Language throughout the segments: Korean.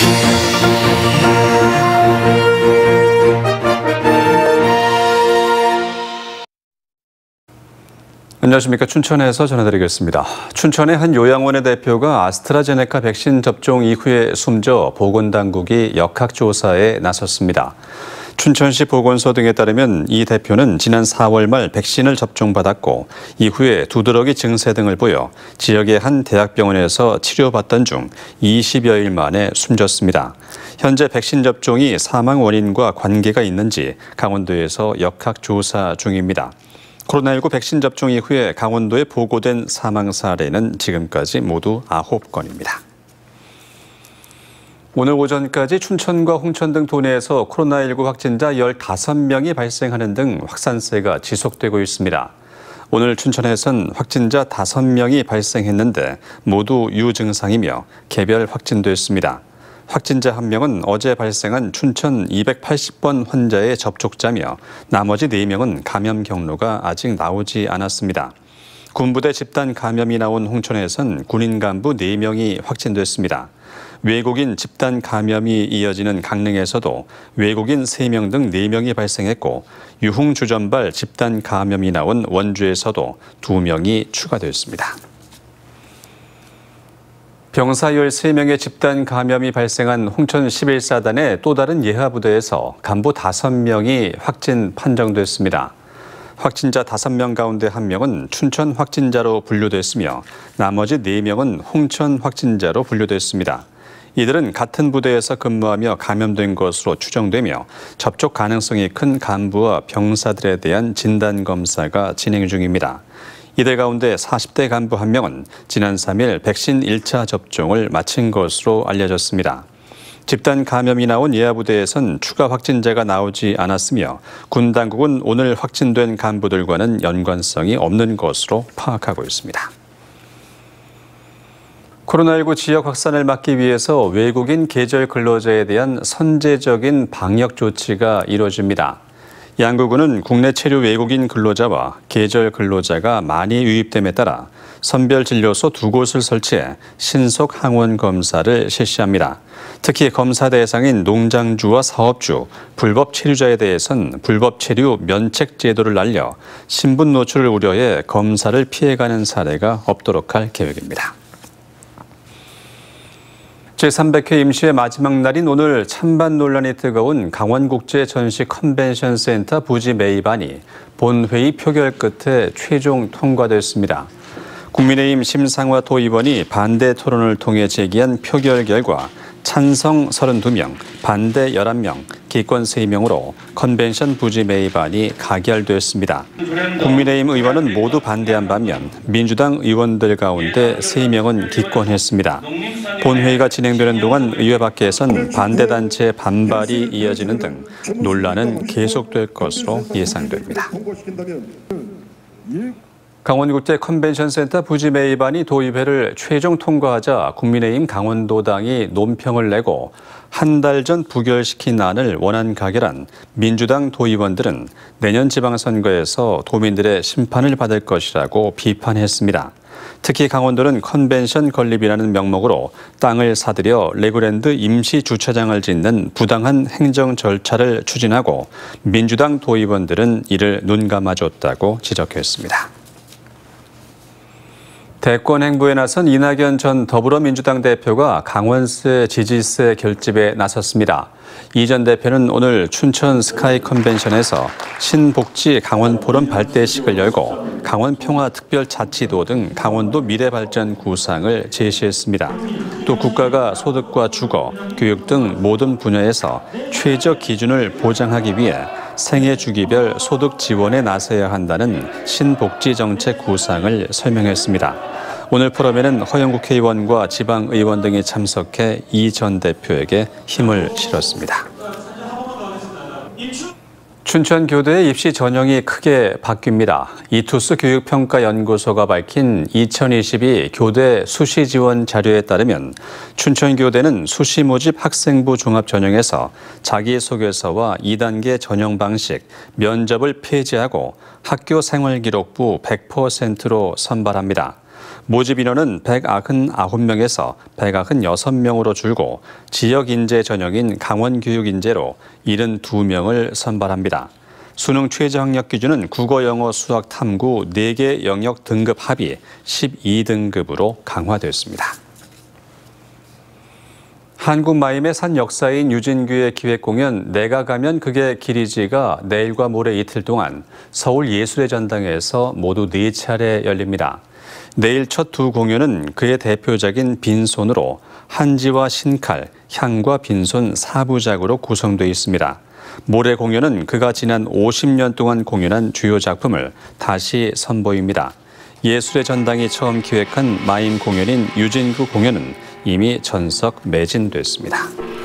안녕하십니까. 춘천에서 전해드리겠습니다. 춘천의 한 요양원의 대표가 아스트라제네카 백신 접종 이후에 숨져 보건당국이 역학조사에 나섰습니다. 춘천시 보건소 등에 따르면 이 대표는 지난 4월 말 백신을 접종받았고 이후에 두드러기 증세 등을 보여 지역의 한 대학병원에서 치료받던 중 20여일 만에 숨졌습니다. 현재 백신 접종이 사망 원인과 관계가 있는지 강원도에서 역학조사 중입니다. 코로나19 백신 접종 이후에 강원도에 보고된 사망 사례는 지금까지 모두 9건입니다. 오늘 오전까지 춘천과 홍천 등 도내에서 코로나19 확진자 15명이 발생하는 등 확산세가 지속되고 있습니다. 오늘 춘천에선 확진자 5명이 발생했는데 모두 유증상이며 개별 확진됐습니다. 확진자 1명은 어제 발생한 춘천 280번 환자의 접촉자며 나머지 4명은 감염 경로가 아직 나오지 않았습니다. 군부대 집단 감염이 나온 홍천에선 군인 간부 4명이 확진됐습니다. 외국인 집단 감염이 이어지는 강릉에서도 외국인 3명 등 4명이 발생했고 유흥주점발 집단 감염이 나온 원주에서도 2명이 추가됐습니다. 병사 13명의 집단 감염이 발생한 홍천 11사단의 또 다른 예하부대에서 간부 5명이 확진 판정됐습니다. 확진자 5명 가운데 1명은 춘천 확진자로 분류됐으며 나머지 4명은 홍천 확진자로 분류됐습니다. 이들은 같은 부대에서 근무하며 감염된 것으로 추정되며 접촉 가능성이 큰 간부와 병사들에 대한 진단검사가 진행 중입니다. 이들 가운데 40대 간부 1명은 지난 3일 백신 1차 접종을 마친 것으로 알려졌습니다. 집단 감염이 나온 예하부대에선 추가 확진자가 나오지 않았으며 군 당국은 오늘 확진된 간부들과는 연관성이 없는 것으로 파악하고 있습니다. 코로나19 지역 확산을 막기 위해서 외국인 계절 근로자에 대한 선제적인 방역 조치가 이루어집니다. 양구군은 국내 체류 외국인 근로자와 계절 근로자가 많이 유입됨에 따라 선별진료소 2곳을 설치해 신속 항원 검사를 실시합니다. 특히 검사 대상인 농장주와 사업주, 불법 체류자에 대해선 불법 체류 면책 제도를 알려 신분 노출을 우려해 검사를 피해가는 사례가 없도록 할 계획입니다. 제300회 임시의 마지막 날인 오늘 찬반 논란이 뜨거운 강원국제전시컨벤션센터 부지 매입안이 본회의 표결 끝에 최종 통과됐습니다. 국민의힘 심상화 도의원이 반대 토론을 통해 제기한 표결 결과 찬성 32명, 반대 11명, 기권 3명으로 컨벤션 부지 매입안이 가결됐습니다. 국민의힘 의원은 모두 반대한 반면 민주당 의원들 가운데 3명은 기권했습니다. 본회의가 진행되는 동안 의회 밖에선 반대단체의 반발이 이어지는 등 논란은 계속될 것으로 예상됩니다. 강원국제 컨벤션센터 부지 매입안이 도의회를 최종 통과하자 국민의힘 강원도당이 논평을 내고 한 달 전 부결시킨 안을 원안 가결한 민주당 도의원들은 내년 지방선거에서 도민들의 심판을 받을 것이라고 비판했습니다. 특히 강원도는 컨벤션 건립이라는 명목으로 땅을 사들여 레고랜드 임시 주차장을 짓는 부당한 행정 절차를 추진하고 민주당 도의원들은 이를 눈감아줬다고 지적했습니다. 대권 행보에 나선 이낙연 전 더불어민주당 대표가 강원세 지지세 결집에 나섰습니다. 이 전 대표는 오늘 춘천 스카이 컨벤션에서 신복지 강원 포럼 발대식을 열고 강원평화특별자치도 등 강원도 미래발전 구상을 제시했습니다. 또 국가가 소득과 주거, 교육 등 모든 분야에서 최저 기준을 보장하기 위해 생애 주기별 소득 지원에 나서야 한다는 신복지 정책 구상을 설명했습니다. 오늘 포럼에는 허영 국회의원과 지방의원 등이 참석해 이 전 대표에게 힘을 실었습니다. 춘천교대의 입시 전형이 크게 바뀝니다. 이투스 교육평가연구소가 밝힌 2022 교대 수시 지원 자료에 따르면 춘천교대는 수시 모집 학생부 종합 전형에서 자기소개서와 2단계 전형 방식, 면접을 폐지하고 학교 생활기록부 100%로 선발합니다. 모집 인원은 199명에서 196명으로 줄고 지역 인재 전형인 강원교육인재로 72명을 선발합니다. 수능 최저 학력 기준은 국어, 영어, 수학, 탐구 4개 영역 등급 합이 12등급으로 강화됐습니다. 한국마임의 산 역사인 유진규의 기획공연 내가 가면 그게 길이지가 내일과 모레 이틀 동안 서울예술의 전당에서 모두 4차례 열립니다. 내일 첫 두 공연은 그의 대표작인 빈손으로 한지와 신칼, 향과 빈손 4부작으로 구성되어 있습니다. 모레 공연은 그가 지난 50년 동안 공연한 주요 작품을 다시 선보입니다. 예술의 전당이 처음 기획한 마임 공연인 유진규 공연은 이미 전석 매진됐습니다.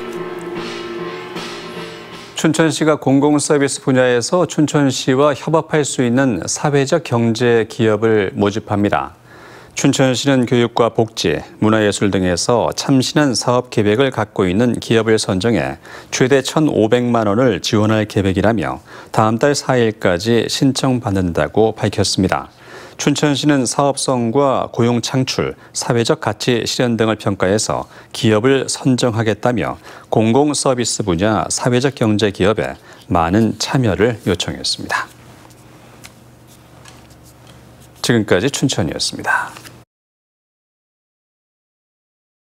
춘천시가 공공서비스 분야에서 춘천시와 협업할 수 있는 사회적 경제 기업을 모집합니다. 춘천시는 교육과 복지, 문화예술 등에서 참신한 사업 계획을 갖고 있는 기업을 선정해 최대 1,500만 원을 지원할 계획이라며 다음 달 4일까지 신청받는다고 밝혔습니다. 춘천시는 사업성과 고용 창출, 사회적 가치 실현 등을 평가해서 기업을 선정하겠다며 공공서비스 분야 사회적 경제 기업에 많은 참여를 요청했습니다. 지금까지 춘천이었습니다.